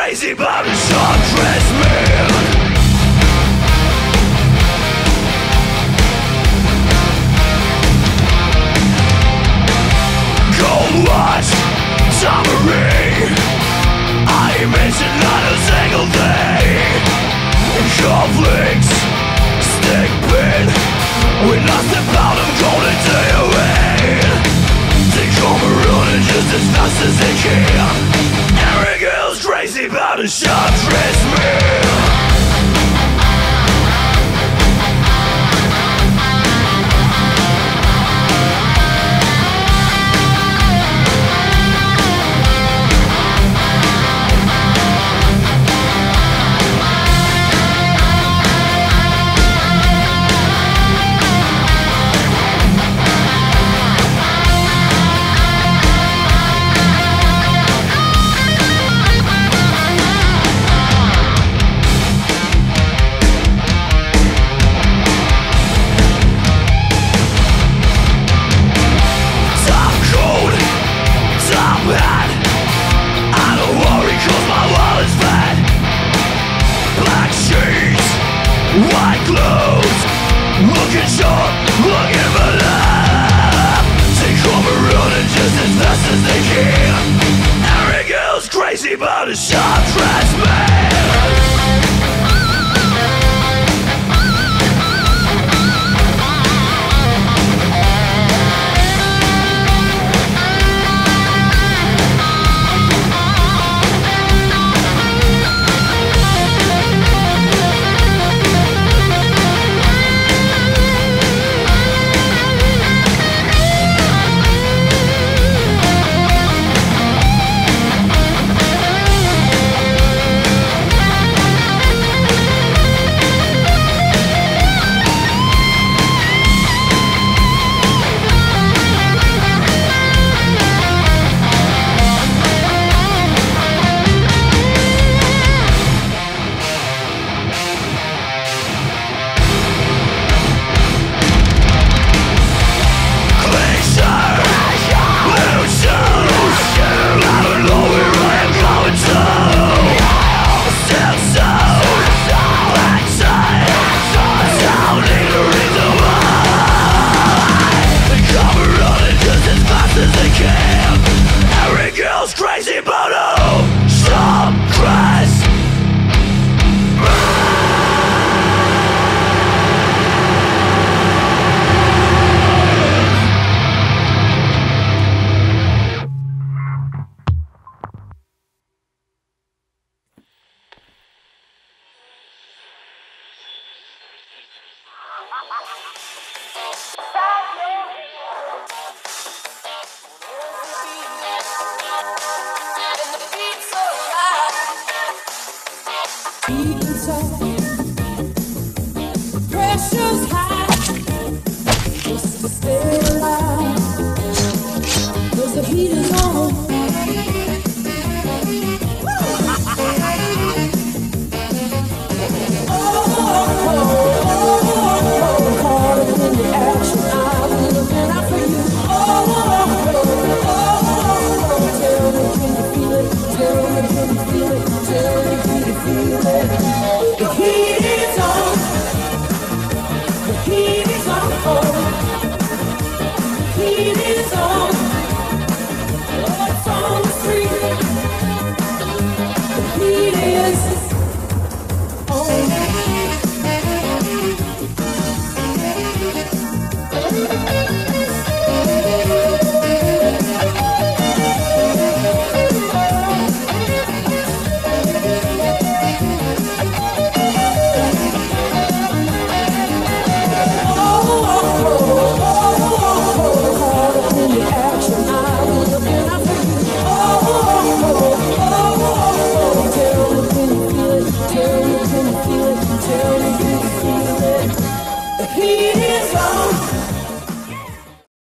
crazy about a short dress man. Cold watch, summary, I mentioned not a single thing. Conflicts, stick pin, we lost the pound of gold into your head. They come running just as fast as they can. Every girl's crazy about a short dress man. White clothes, looking sharp, looking for love. They come running just as fast as they can. Every girl's crazy about a sharp dress man. Crazy about a sharp dress. Pressure's high, just to stay alive, 'cause the heat is on. Caught up in the action, I've been looking out for you. Tell me, can you feel it? Tell me, can you feel it? Tell me, can you feel it? The heat is on. The heat is on. The heat is on. Oh, it's on the street. The heat is on. Tell me, can you feel it? The heat is on.